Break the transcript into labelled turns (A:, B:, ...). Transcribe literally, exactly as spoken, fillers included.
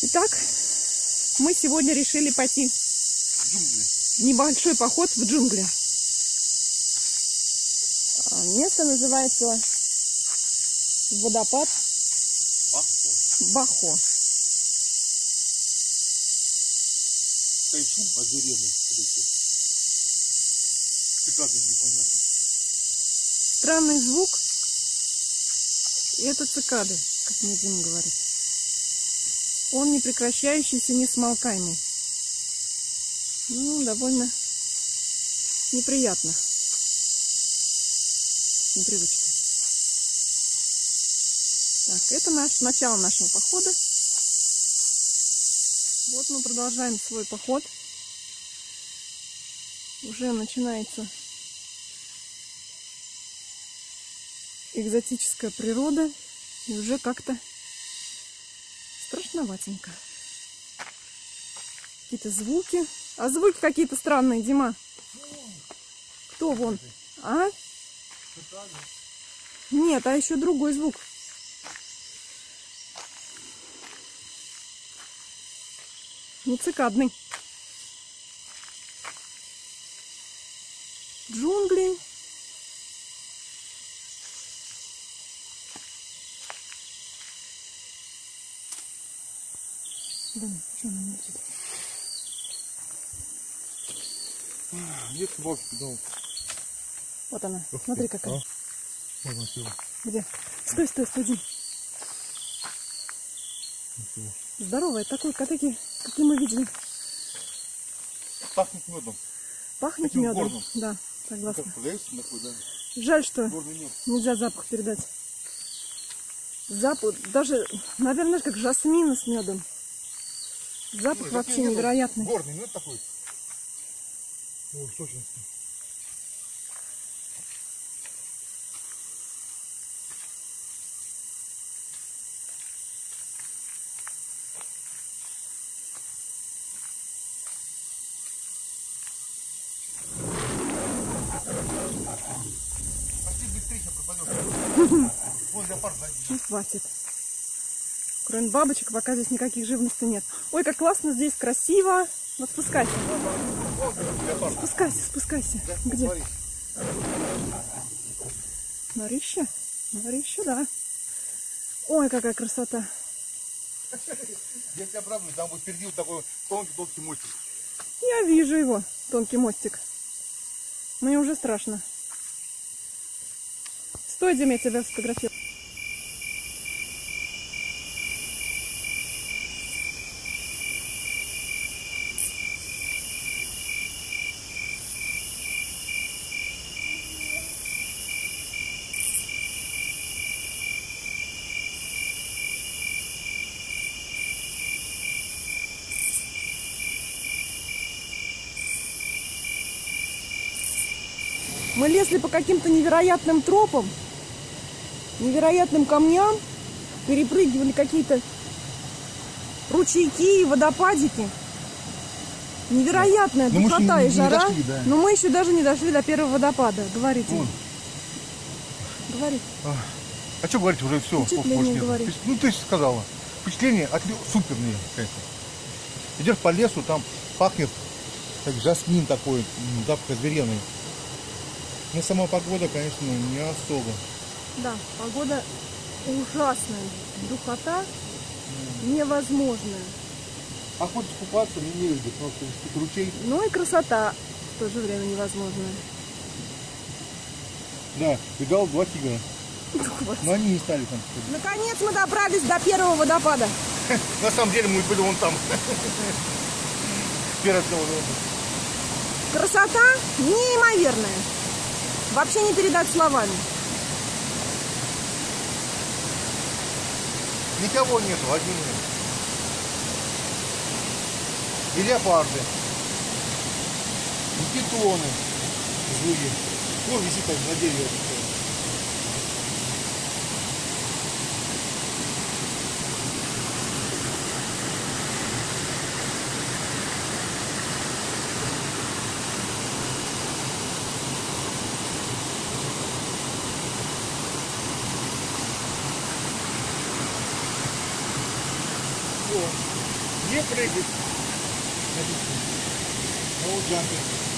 A: Итак, мы сегодня решили пойти в небольшой поход в джунгли. Место называется водопад
B: Бахо.
A: Бахо.
B: Стоит шум от деревни. Цикады непонятно.
A: Странный звук. И это цикады, как мне Дима говорит. Он не прекращающийся, не смолкаемый. Ну, довольно неприятно. Непривычно. Так, это наш, начало нашего похода. Вот мы продолжаем свой поход. Уже начинается экзотическая природа. И уже как-то страшноватенько. Какие-то звуки. А звуки какие-то странные, Дима. Кто вон? А? Нет, а еще другой звук. Не цикадный. Джунгли. Да, что она не летит?
B: Где собака придумал?
A: Вот она. Смотри, какая.
B: А? Можно сюда.
A: Где? Стой, стой, стой, Дим. Здоровая, такой, такие, какие мы видели.
B: Пахнет медом.
A: Пахнет
B: Таким
A: медом.
B: горным.
A: Да, согласна.
B: Как продается такой, да?
A: Жаль, что
B: Горный мед.
A: нельзя запах передать. Запах, даже, наверное, как жасмина с медом. Запах
B: Ой,
A: вообще
B: медом,
A: невероятный.
B: Горный мед такой. Ой, сочинский. Вон леопард сзади.
A: Ну, хватит. Кроме бабочек, пока здесь никаких живности нет. Ой, как классно здесь, красиво. Вот спускайся.
B: Леопард.
A: Спускайся, спускайся.
B: Да,
A: Где?
B: смотри.
A: Норище? Норище, да. Ой, какая красота.
B: Я тебя обрадую, там вот впереди вот такой тонкий-тонкий мостик.
A: Я вижу его, тонкий мостик. Мне уже страшно. Стой, Дима, я тебя сфотографирую. Мы лезли по каким-то невероятным тропам, невероятным камням, перепрыгивали какие-то ручейки и водопадики. Невероятная
B: Но
A: духота
B: мы
A: и
B: не
A: жара.
B: дошли, да.
A: Но мы еще даже не дошли до первого водопада. Говорите.
B: Вон.
A: Говори.
B: А, а что говорить, уже все.
A: Впечатление говори.
B: Ну, ты же сказала. Впечатление от... суперные, конечно. Идешь по лесу, там пахнет как жасмин такой, запах звериный. Но сама погода, конечно, не особо.
A: Да, погода ужасная. Духота невозможная.
B: А хочешь купаться, не ездит, потому что ручей.
A: Ну и красота в то же время невозможная.
B: Да, видал два тигра. Но они не стали там.
A: Наконец мы добрались до первого водопада.
B: На самом деле мы были вон там. Первый
A: Красота неимоверная. Вообще не передать словами.
B: Никого нету, один. И леопарды, и питоны злые. Вон висит так на дереве. О. Где прыгать? No jumping.